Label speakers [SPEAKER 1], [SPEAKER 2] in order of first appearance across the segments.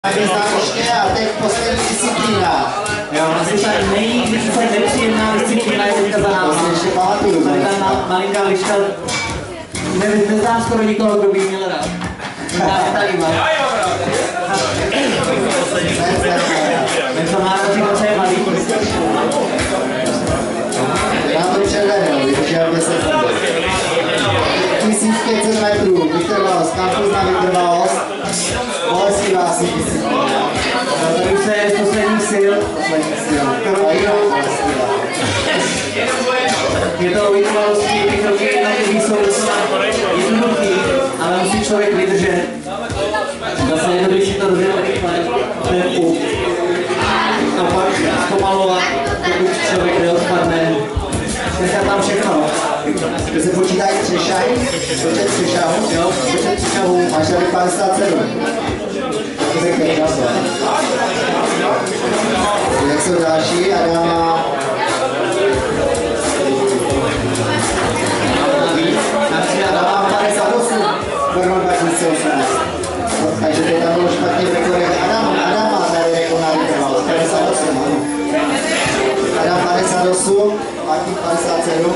[SPEAKER 1] Závěšně a teď poslední disciplína.
[SPEAKER 2] Jo, asi ta nejvíce nepříjemná disciplína je teďka za náma.
[SPEAKER 1] Ještě pamatuju.
[SPEAKER 2] Tady ta malinká liška, neznám skoro nikoho, kdo by ji měl rád. Tady má. Ten to má rozhodně co je malý.
[SPEAKER 1] Já to předvedl, vydržel 10 sekund. 1500 metrů, vytrvalost, kampus na vytrvalost. Bolestivá si disciplína.
[SPEAKER 2] Tady už se je z posledních sil. Je to o vytrvalosti, ty kroky jednotlivý jsou docela jednoduchý, ale musí člověk vydržet. Zase je dobrý si to rozjet rychle, tempu. A pak zpomalovat, dokud člověk neodpadne. Nechat tam všechno.
[SPEAKER 1] Když se počítají třešahy, počet třešahů, jo, počet třešahů, máš tady 57. Jak jsou další? Adama. Adama 58. Brno 2018. Takže to tam bylo špatně v rekordech. Adam má tady rekord na vytrvalost. 58, ano. Adam 58, Martin 57.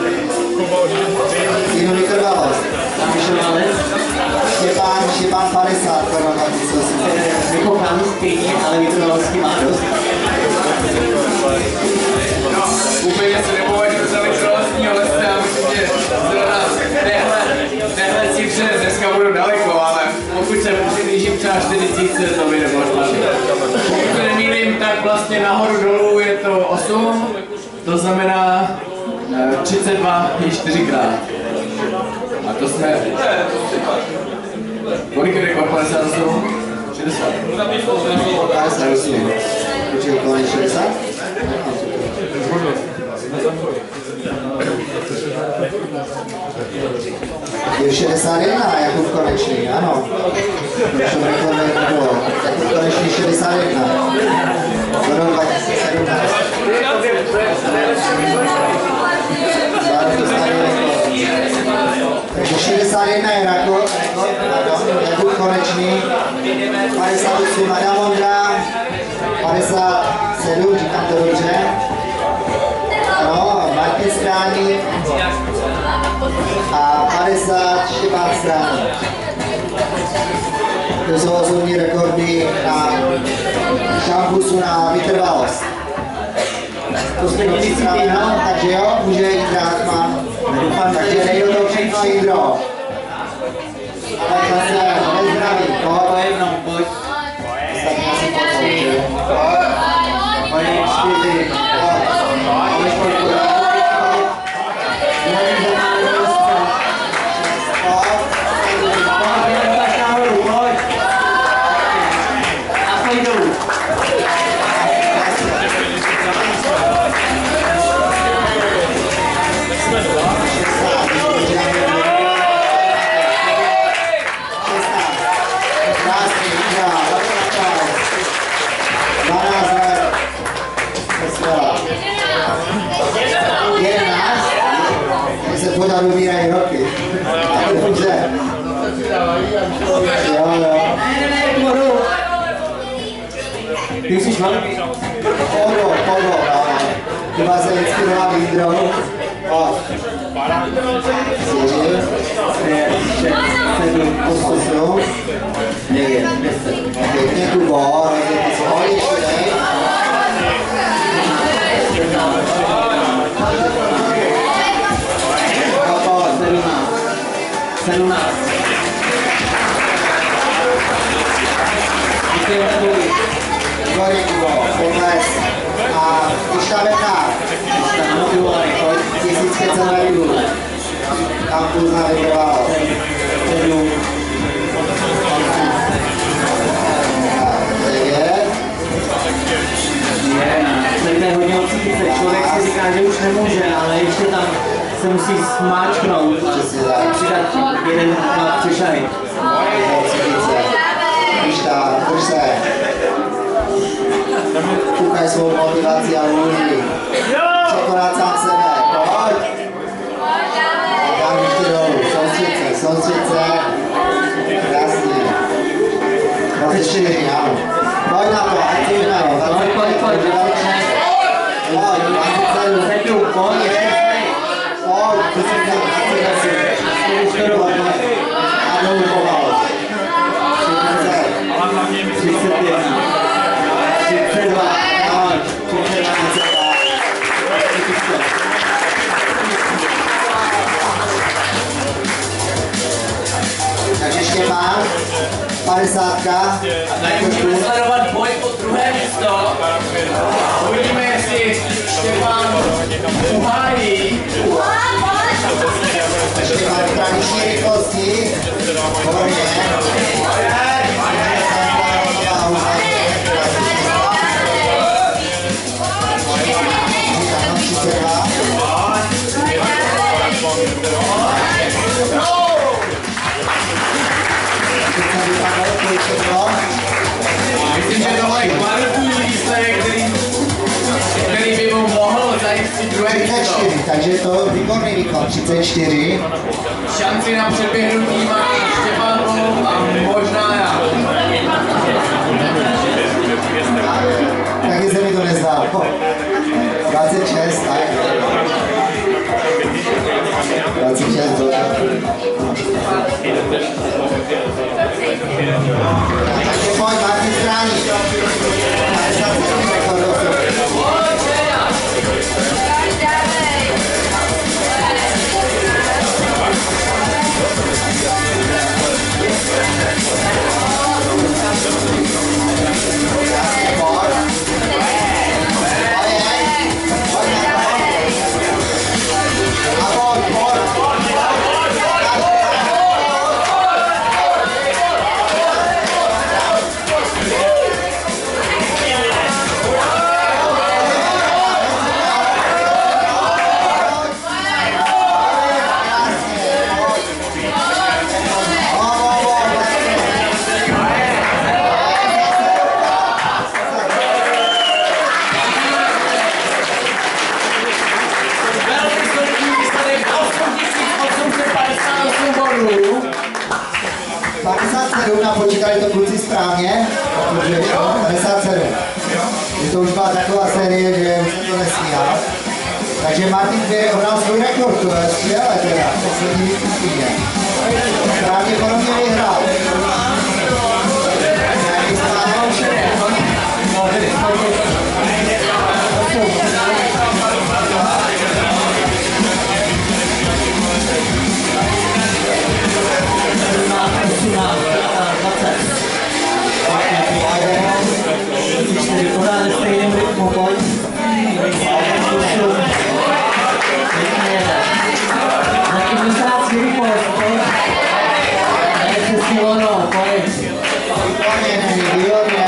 [SPEAKER 1] Jinou vytrvalost.
[SPEAKER 2] Tam vyšel malec.
[SPEAKER 1] Štěpán 50, Brno 2018.
[SPEAKER 2] Vykoukám stejně, ale vytrvalosti má dost.
[SPEAKER 3] Úplně se nepovažuji za vytrvalostní, ale já myslím, že zrovna téhle cifře dneska budu daleko, ale pokud se přiblížím třeba 40, to by nebylo špatně. Pokud se nemýlím, tak vlastně nahoru dolů je to 8, to znamená 32 je 4krát. A to jsme... Kolik je rekord? 58? 60?
[SPEAKER 1] 58. Počkej, konec 60? Je 61, jako v konečný, ano. Prošel rekord nebylo. Jako v konečný 61. Rok 2017. Takže 61 je rekord, jako v konečný. 58 Adam Ondra. 57, říkám to dobře. Ano, Martin Stráník a 50 Štěpán Stráník. To jsou osobní rekordy na kampusu na vytrvalost.
[SPEAKER 2] Poslední disciplína.
[SPEAKER 1] Takže jo, může jít dát, mám. Takže nejde to všechno, Jindro. Ale zase nezdraví,
[SPEAKER 2] To je jednou, pojď.
[SPEAKER 1] ostatní asi pocit.
[SPEAKER 2] Pojď, 4.
[SPEAKER 1] Pořád umírají roky. Dobře. Jo.
[SPEAKER 2] Ty jsi velký.
[SPEAKER 1] Podo. Chyba se inspirovat Jindrou. O. 4, 5, 6, 7, 8, 9, 10. Pěkně Kubo, rozdělí se hodně štěnej.
[SPEAKER 2] 17.
[SPEAKER 1] Gory Kubo, pokles. A Ištaveta. 1500 metrů. Kampus na vytrvalost. 7. 9.
[SPEAKER 2] To je hodně odsítice. Člověk si říká, že už nemůže, ale ještě tam se musí smáčknout a přidat 1, 2 přešahy.
[SPEAKER 1] Krišta, drž se. Koukaj svou motivaci a vůli. Překonat sám sebe. Pojď. A tam ještě dolů. Soustřed se. Krásně. 24, ano. Takže Štěpán, 50.
[SPEAKER 3] A tady můžeme sledovat boj o druhé místo. Uvidíme, jestli Štěpán uhájí.
[SPEAKER 1] Štěpán v tradiční rychlosti. Horně.
[SPEAKER 3] Myslím, že tohle je kvalitní výsledek, který by mu mohl zajistit druhé místo.
[SPEAKER 1] 34, takže je to výborný výkon, 34.
[SPEAKER 3] Šanci na předběhnutí má Štěpán Volov a možná já.
[SPEAKER 1] Taky se mi to nezdá. 26, tak. 26, dobrý. Takže pojď, Martin Stráník. 57 rekordů. Napočítali to kluci správně, protože 57. Je to už byla taková série, že už se to nestíhá. Takže Martin ohnal svůj rekord, to je skvělé teda, poslední výsledky. Pravděpodobně vyhrál.
[SPEAKER 2] Pořád ve stejném rytmu, pojď. Zatím vysráci rychlost, pojď. Tady se silonou, pojď.
[SPEAKER 1] Výborně.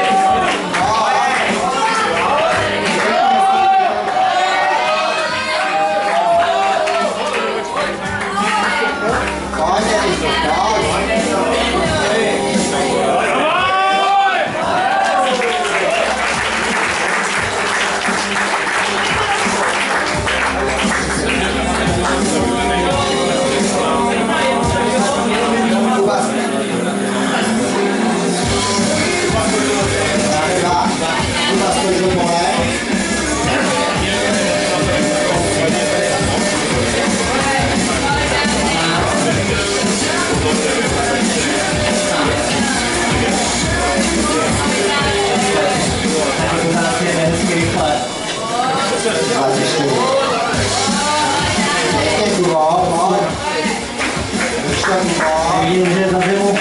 [SPEAKER 2] Vidím, že za zimu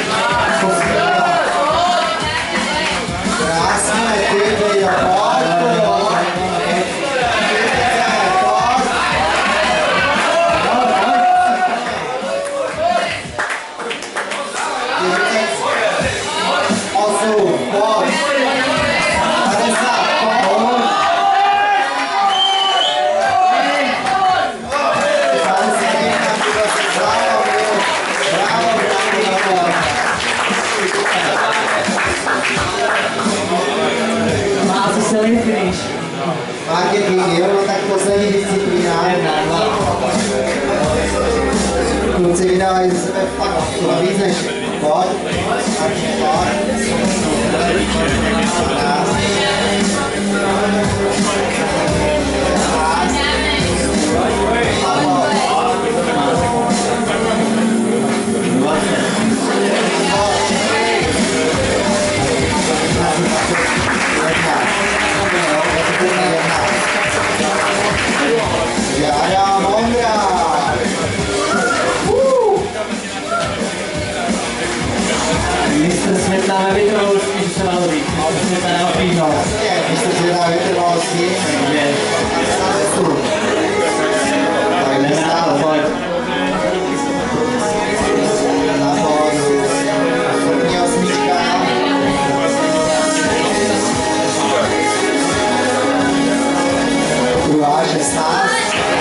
[SPEAKER 1] Krásné, ty jo,
[SPEAKER 2] silný finish.
[SPEAKER 1] Marketing, jo, no tak poslední disciplína. Kluci vydávají ze sebe fakt víc než bod.
[SPEAKER 2] rozpíhnout.
[SPEAKER 1] Když to přidá vytrvalosti,
[SPEAKER 2] Je.
[SPEAKER 1] tak nestále.
[SPEAKER 2] Pojď.
[SPEAKER 1] Na pohodu. První osmička. Druhá 16.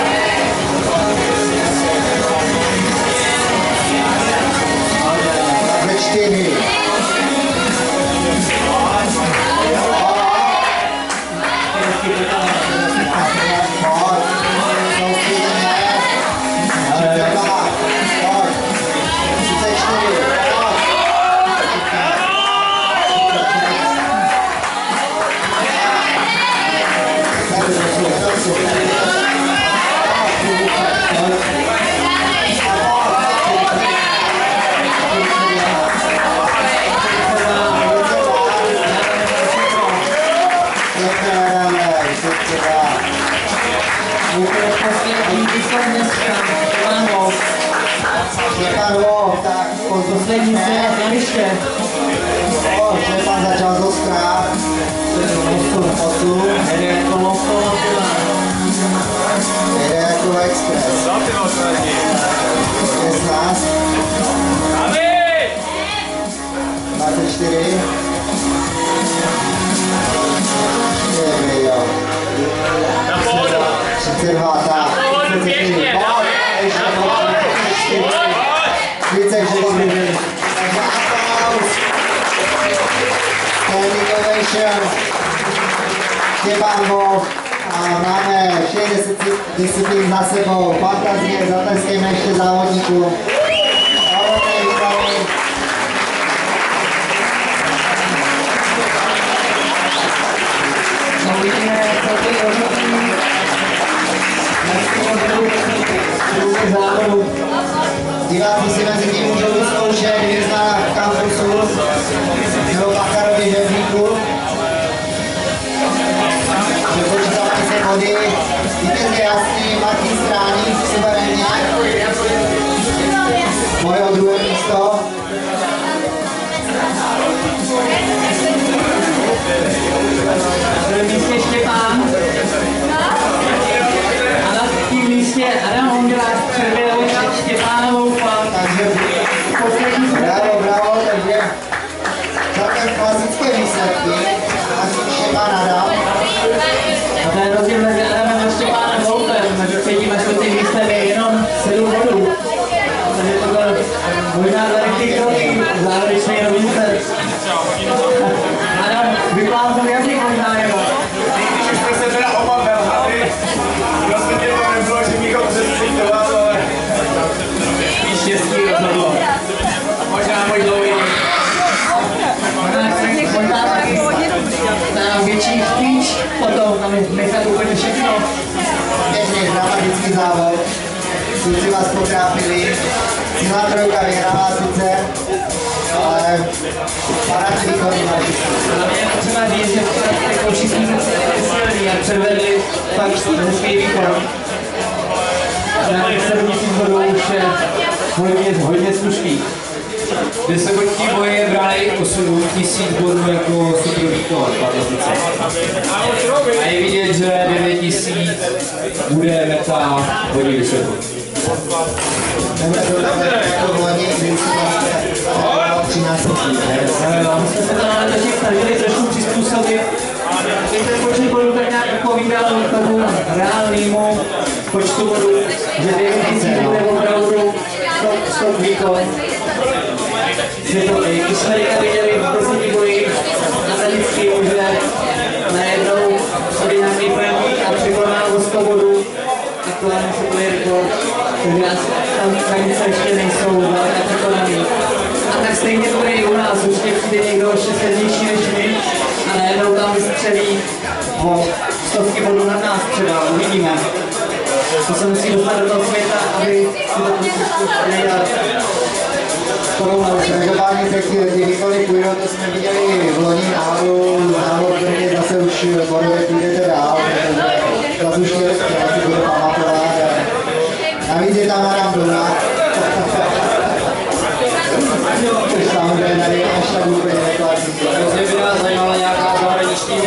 [SPEAKER 1] Takhle 4.
[SPEAKER 2] Poslední se na liště.
[SPEAKER 1] Štěpán začal z ostra. 8.
[SPEAKER 2] Jede jako lokomotiva.
[SPEAKER 1] Jede jako express. 16. 24. Jo. 32, tak. 34. Ještě 34. Takže aplaus. Standing ovation. Štěpán Vlk. A máme 60 disciplín za sebou. Fantazie, zatleskejme ještě závodníkům. Ahojte, výborný.
[SPEAKER 2] No vidíme celkový rozhodný. Na závodu.
[SPEAKER 1] Diváci si mezi tím můžou vyzkoušet hvězda kampusu nebo Bacharovy žebříku. Přepočítávají se body. Vítěz je jasný, Martin Stráník, suverénně. Moje o druhé místo.
[SPEAKER 2] Na druhém místě Štěpán. A na třetím místě Adam Ondráš Červenový a Štěpánovou Flan.
[SPEAKER 1] Takže
[SPEAKER 2] Poslední
[SPEAKER 1] bravo, takže celkem klasické výsledky. A Štěpán Adam.
[SPEAKER 2] A ten rozdíl mezi Adamem a Štěpánem Volkem, mezi třetím a čtvrtým místem je jenom 7 bodů. Takže to byl možná veliký krok závěrečný rovince. Adam, vyplázl jazyk možná nebo?
[SPEAKER 3] Když jsme se teda obavil, aby rozhodně to nebylo, že bychom představili, ale spíš štěstí rozhodlo. Možná můj dlouhý.
[SPEAKER 2] Možná taky na větší chtíč potom tam nechat úplně všechno.
[SPEAKER 1] Pěkný dramatický závod. Kluci vás potrápili. Silná trojka vyhrála sice, ale parádní výkony mají.
[SPEAKER 2] Třeba říct, že jako všichni silní a předvedli fakt hezký výkon. Na 7000 bodů už je hodně slušný.
[SPEAKER 4] Kde se vodní boje brali 8000 bodů jako super výkon, fantastice. A je vidět, že 9000 bude meta hodně vysoko.
[SPEAKER 1] Nebude to jako v loni, kdy si vlastně 13
[SPEAKER 2] My jsme se to na letoších snažili trošku přizpůsobit. Ten počet bodů tak nějak odpovídal tomu reálnému počtu bodů, že 9000 bude opravdu stop výkon. Že to i jsme viděli v 10 boji na Lidský, že najednou ordinární první a překoná o 100 bodů. Aktuálně se to je rekord, takže tam hranice ještě nejsou daleka překonaný. A tak stejně to bude i u nás, určitě přijde někdo ještě silnější než my a najednou tam vystřelí o stovky bodů na nás třeba, uvidíme. To se musí dostat do toho světa, aby si to prostě dělat.
[SPEAKER 1] Každopádně teď ty výkony půjdou, to jsme viděli v loni návodu, závod prvně zase už bodově půjdete dál, zase už si bude pamatovat. Navíc je tam Adam Duna. Což samozřejmě tady až tak úplně nekladí.
[SPEAKER 4] Hrozně by nás zajímala nějaká zahraniční